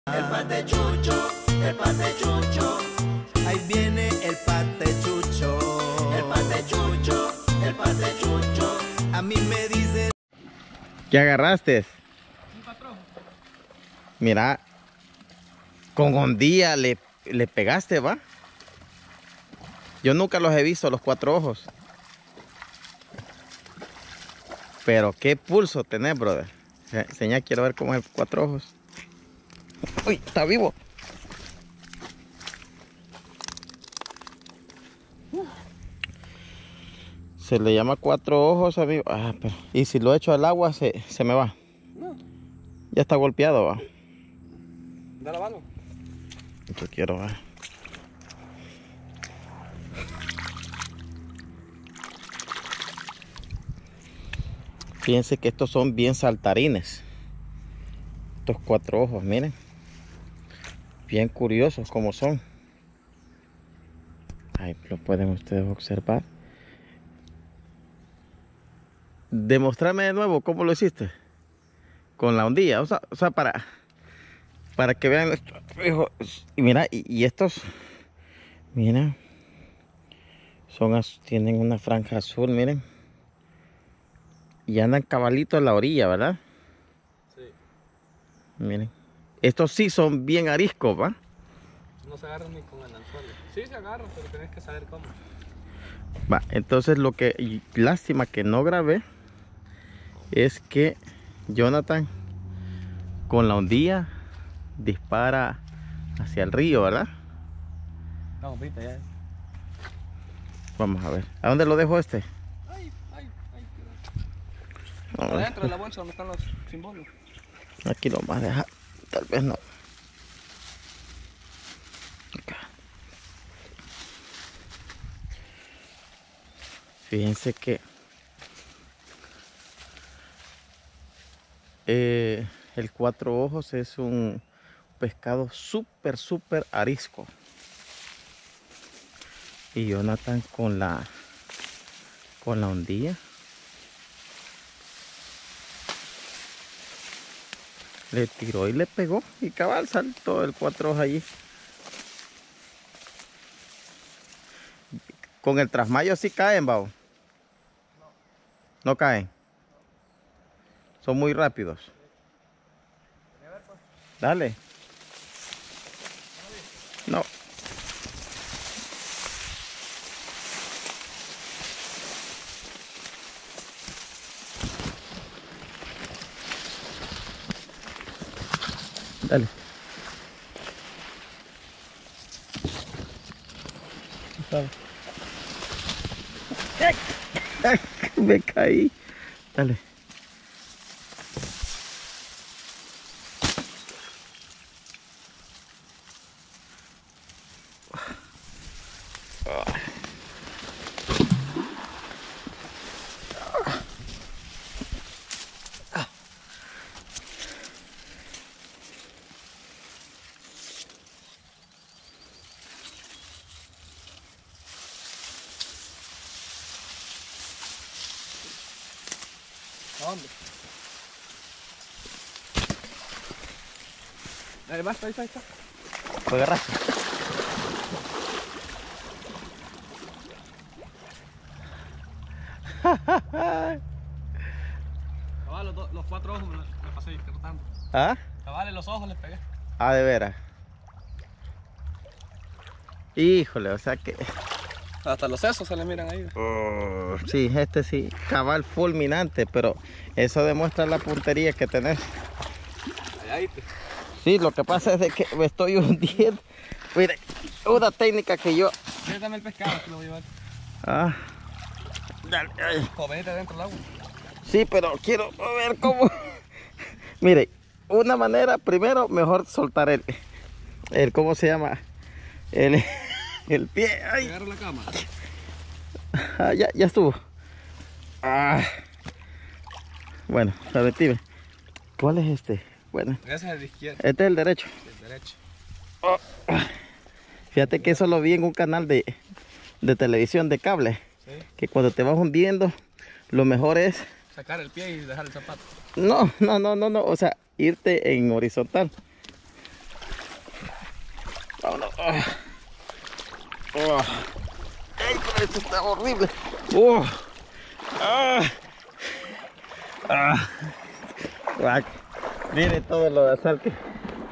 El patechucho, el patechucho. Ahí viene el patechucho. El patechucho, el patechucho. A mí me dice. ¿Qué agarraste? Un patrón. Mira, con hondía le pegaste, ¿va? Yo nunca los he visto, los cuatro ojos. Pero qué pulso tenés, brother. Señá, quiero ver cómo es el cuatro ojos. Uy, está vivo. Se le llama cuatro ojos, amigo. Ah, pero, y si lo echo al agua, se me va. No. Ya está golpeado, va. Da la mano. Yo quiero ver. Fíjense que estos son bien saltarines. Estos cuatro ojos, miren. Bien curiosos como son. Ahí lo pueden ustedes observar. Demostrarme de nuevo cómo lo hiciste. Con la hondilla. O sea, para que vean esto. Y mira, y estos, mira, tienen una franja azul, miren. Y andan cabalitos en la orilla, ¿verdad? Sí. Miren. Estos sí son bien ariscos, ¿va? No se agarran ni con el anzuelo. Sí se agarran, pero tenés que saber cómo. Va, entonces lástima que no grabé es que Jonathan con la hondilla dispara hacia el río, ¿verdad? No, ahorita ya. Vamos a ver. ¿A dónde lo dejo este? Ay. Vamos a ver. Adentro de la bolsa donde están los símbolos. Aquí lo vamos a dejar. Tal vez no. Acá. Fíjense que el cuatro ojos es un pescado súper arisco. Y Jonathan con la hondilla le tiró y le pegó y cabal saltó el cuatro ojos allí. Con el trasmayo sí caen, Bao. No caen. Son muy rápidos. Dale. No. Dale. Me caí. Dale. ¿A dónde? Ahí va, ahí está. Lo agarraste. Cabal, los cuatro ojos me pasé cortando. ¿Ah? Cabal, los ojos les pegué. Ah, de veras. Híjole, o sea que... Hasta los sesos se le miran ahí. sí, este sí, cabal fulminante, pero eso demuestra la puntería que tenés. Ahí. Sí, lo que pasa es de que me estoy hundiendo. Mire, una técnica que yo... Sí, dame el pescado que lo voy a llevar. Ah, dale, ay. O venite dentro del agua. Sí, pero quiero ver cómo... Mire, una manera, primero, mejor soltar ¿cómo se llama? El pie. Ay. Agarro la cama. Ah, ya estuvo. Ah. Bueno, revertible. ¿Cuál es este? Bueno, Ese es el de izquierda. este es el derecho. El derecho. Oh. Fíjate que eso lo vi en un canal de televisión de cable. Sí. Que cuando te vas hundiendo, lo mejor es... Sacar el pie y dejar el zapato. No. O sea, irte en horizontal. vámonos. ¡Ay, pero esto está horrible! Miren todo lo de sal que...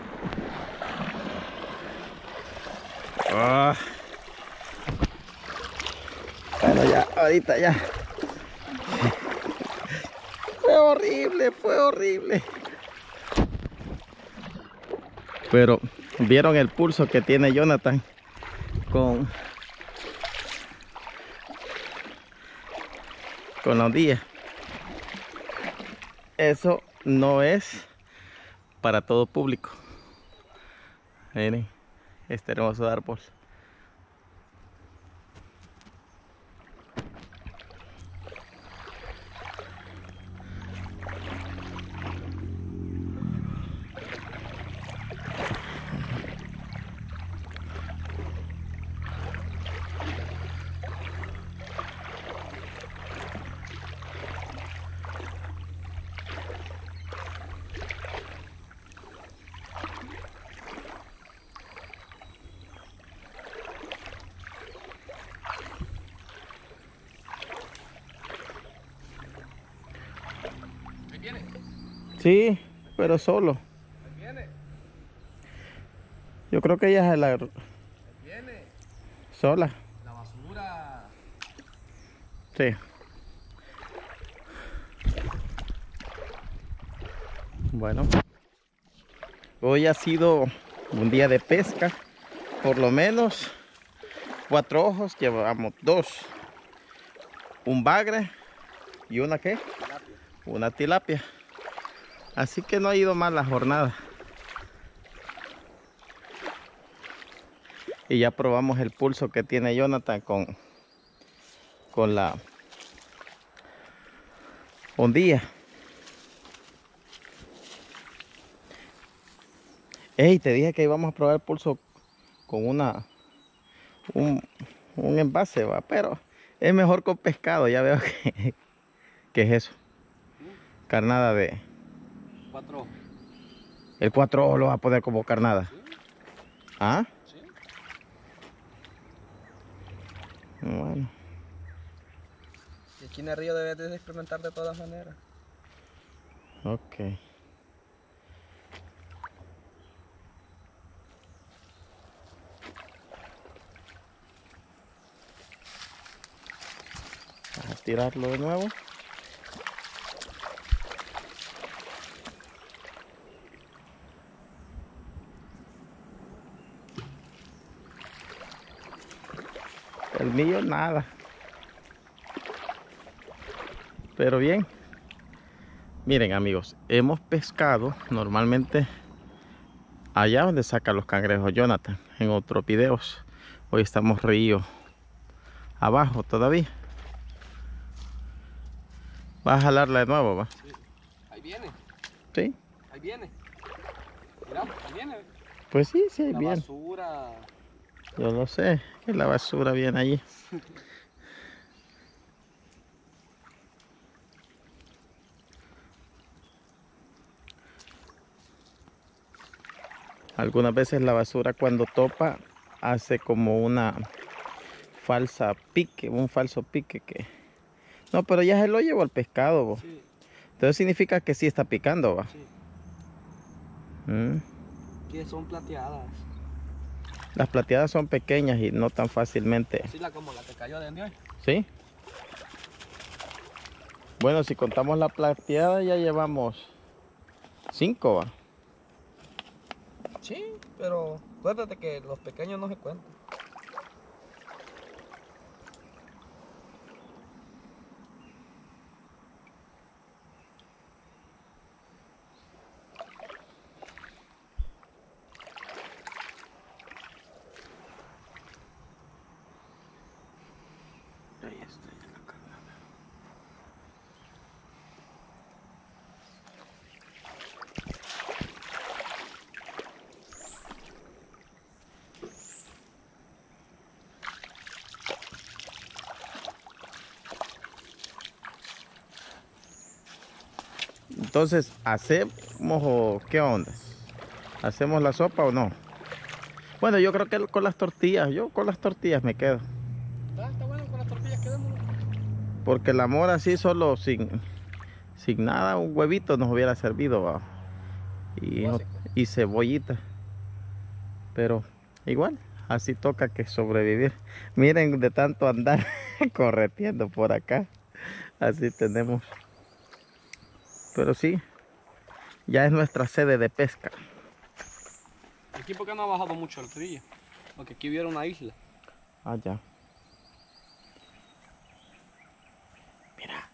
Bueno, ya, ahorita ya. Fue horrible, fue horrible. Pero, ¿vieron el pulso que tiene Jonathan con la ondilla? Eso no es para todo público. Miren este hermoso árbol. ¿Viene? Sí, pero solo. ¿Viene? Yo creo que ella es la ¿Viene? sola. La basura. Sí. Bueno, hoy ha sido un día de pesca. Por lo menos 4 ojos, llevamos 2. Un bagre y una ¿qué? Una tilapia. Así que no ha ido mal la jornada. Y ya probamos el pulso que tiene Jonathan con la ondilla. Ey, te dije que íbamos a probar el pulso con un envase, va, pero es mejor con pescado. Ya veo que es eso. Carnada de 4 ojos. el 4 ojos lo va a poner como carnada. ¿Sí? ¿Ah? ¿Sí? Bueno. Y aquí en el río debes de experimentar de todas maneras. Ok. Vamos a tirarlo de nuevo. El mío nada. Pero bien. Miren amigos, hemos pescado normalmente allá donde saca los cangrejos Jonathan en otros videos. Hoy estamos río abajo todavía. ¿Vas a jalarla de nuevo, va? Sí. Ahí viene. Sí. Ahí viene. Mira, ahí viene. Pues sí, sí, La bien. basura. Yo lo sé, que la basura viene allí. Algunas veces la basura cuando topa hace como una falsa pique, un falso pique que... No, pero ya se lo llevó al pescado, bo. Sí, Entonces significa que sí está picando, va. sí. Mm. Que son plateadas. Las plateadas son pequeñas y no tan fácilmente... Así como la que cayó de hoy. ¿Sí? Bueno, si contamos la plateada ya llevamos 5, va. Sí, pero acuérdate que los pequeños no se cuentan. Ahí está ya la carnada. Entonces, ¿hacemos o qué onda? ¿Hacemos la sopa o no? Bueno, yo creo que con las tortillas, yo con las tortillas me quedo. Está bueno con las tortillas, quedémonos. Porque el amor así solo sin nada, un huevito nos hubiera servido, ¿va? Y cebollita. Pero igual, así toca que sobrevivir. Miren, de tanto andar correteando por acá, así tenemos. Pero sí, ya es nuestra sede de pesca. Aquí porque no ha bajado mucho el río, porque aquí hubiera una isla. Allá. Mira.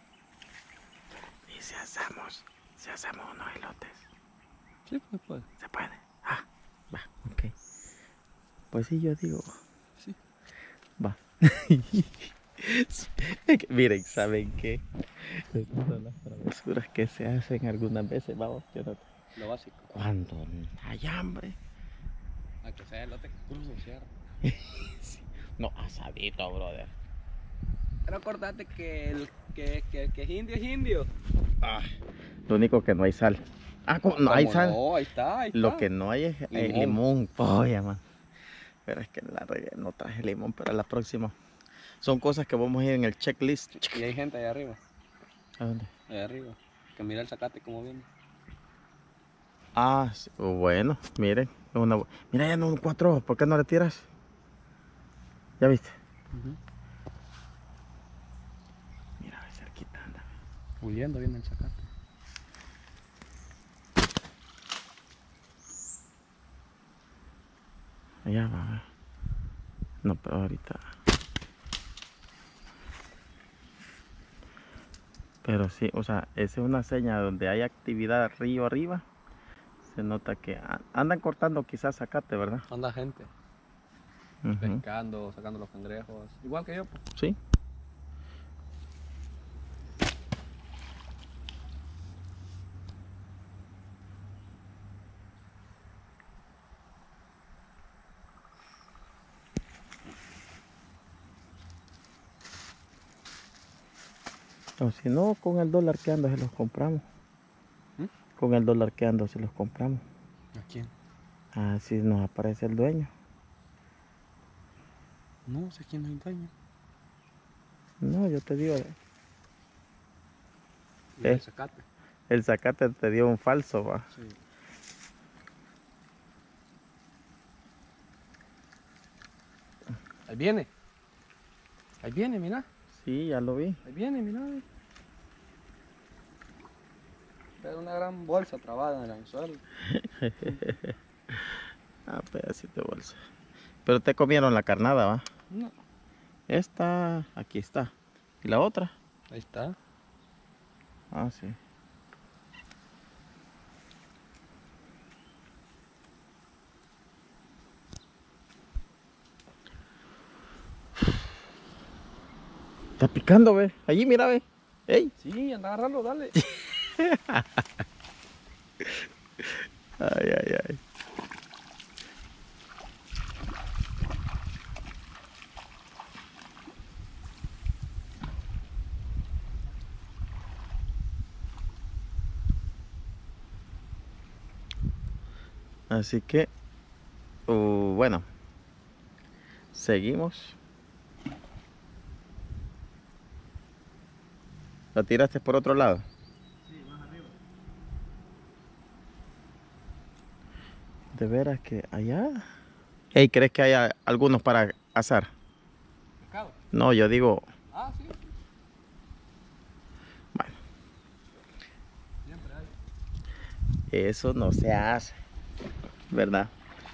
¿Y si hacemos unos elotes? Sí, pues puede. ¿Se puede? Ah, va, ok. Pues sí, yo digo. Sí. Va. Miren, ¿saben qué? Estas son las travesuras que se hacen algunas veces, vamos, Jonathan. Lo básico. Cuando hay hambre. A que sea elote crudo, ¿cierto? Sí. No, asadito, brother. Pero acordate que el que es indio. Ah, lo único que no hay sal. Ah, no hay sal. No, ahí está. Lo que no hay es limón. Oye, man. Pero es que la regué, no traje limón para la próxima. Son cosas que vamos a ir en el checklist. Y hay gente allá arriba. ¿A dónde? Allá arriba. Que mira el zacate como viene. Ah, sí, bueno, miren. Mira, ya no un 4 ojos, ¿por qué no le tiras? ¿Ya viste? Mira, a ver cerquita anda. Huyendo viene el zacate. Allá va. No, pero ahorita. Pero sí, o sea, esa es una señal donde hay actividad río arriba. Se nota que andan cortando quizás zacate, ¿verdad? Anda gente. Ujú. Pescando, sacando los cangrejos. Igual que yo, pues. Sí. O si no, con el dólar que anda se los compramos. ¿Mm? Con el dólar que anda se los compramos. ¿A quién? Así nos aparece el dueño. No sé quién nos engaña. No, yo te digo, Y el zacate. el zacate te dio un falso, va. Sí. Ahí viene. Ahí viene, mira. Sí, ya lo vi. Ahí viene, mira. Es una gran bolsa trabada en el anzuelo. Ah, pedacito de bolsa. Pero te comieron la carnada, va. No. Esta, aquí está. ¿Y la otra? Ahí está. Ah, sí. Está picando, ve. Allí, mira, ve. ¡Ey! Sí, anda a agarrarlo, dale. Ay, ay, ay. Así que, bueno, seguimos. ¿La tiraste por otro lado? Sí, más arriba. De veras que allá. Ey, ¿crees que haya algunos para asar? ¿Pescado? No, yo digo, Ah, sí. bueno, Siempre hay. eso no se hace, ¿verdad?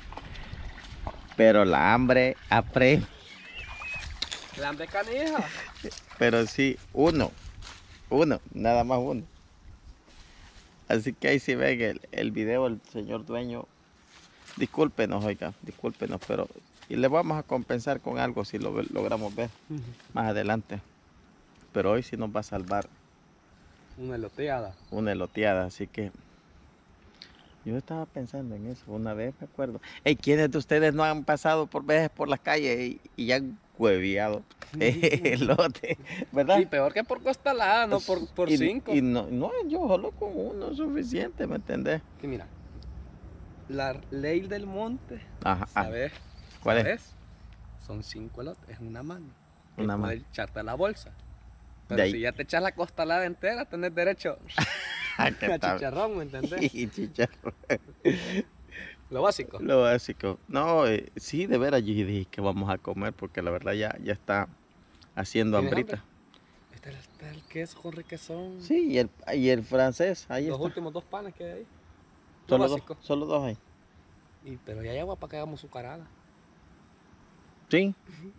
Pero la hambre aprende. La hambre canija. Pero sí, uno, nada más uno. Así que ahí si ven el video, el señor dueño, discúlpenos, oiga, discúlpenos, pero y le vamos a compensar con algo si lo logramos ver más adelante. Pero hoy sí nos va a salvar Una eloteada. una eloteada, así que yo estaba pensando en eso una vez, me acuerdo. Hey, ¿quiénes de ustedes no han pasado por veces por las calles y ya han hueviado elote, verdad? Y peor que por costalada, no por Y- 5. Y no, yo solo con uno es suficiente, ¿me entendés? Sí, mira. la ley del monte, Ajá. ¿sabes? ¿Cuál es? ¿Sabes? Son 5 elotes, es una mano. Una mano. Puedes echarte a la bolsa. De Pero ahí. si ya te echas la costalada entera, tenés derecho ¿Qué a tal? chicharrón, ¿me entendés? Y chicharrón. Lo básico. Lo básico. No, sí, de veras, yo dije que vamos a comer porque la verdad ya está haciendo ¿Tienes hambrita. hambre? Este es el queso con requesón. Sí, y el francés, ahí Los está. últimos 2 panes que hay ahí. Lo Solo básico. dos, solo dos ahí. Pero ya hay agua para que hagamos azucarada. Sí.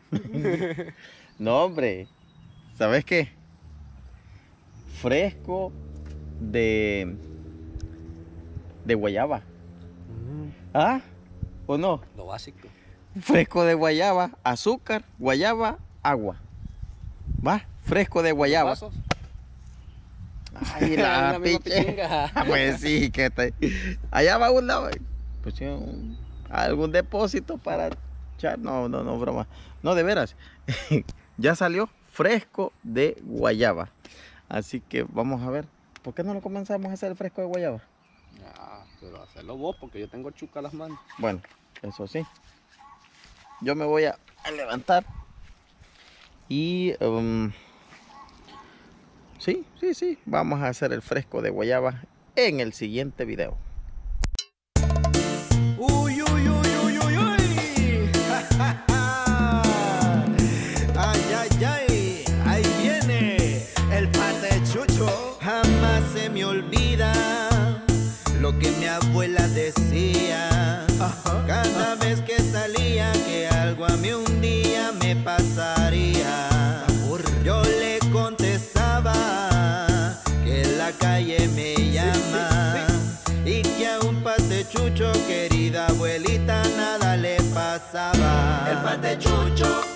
No, hombre. ¿Sabes qué? Fresco de guayaba. ¿Ah? ¿O no? Lo básico. Fresco de guayaba, azúcar, guayaba, agua. ¿Va? Fresco de guayaba. ¿Vasos? Ay, la La misma piche. pichinga. Pues sí, que allá va un lado. Pues sí, algún depósito para echar. No, broma. No, de veras. Ya salió fresco de guayaba. Así que vamos a ver. ¿Por qué no lo comenzamos a hacer el fresco de guayaba? Ah, pero hacerlo vos porque yo tengo chuca las manos. Bueno, eso sí. Yo me voy a levantar. Y sí. Vamos a hacer el fresco de guayaba en el siguiente video. Uy, uy, uy, uy, uy, uy. Ay, ahí viene el pate chucho. Jamás se me olvida lo que mi abuela decía. Cada vez que salía, que algo a mí un día me pasaría. Yo le contestaba que la calle me llama y que a un pate chucho, querida abuelita, nada le pasaba. El pate chucho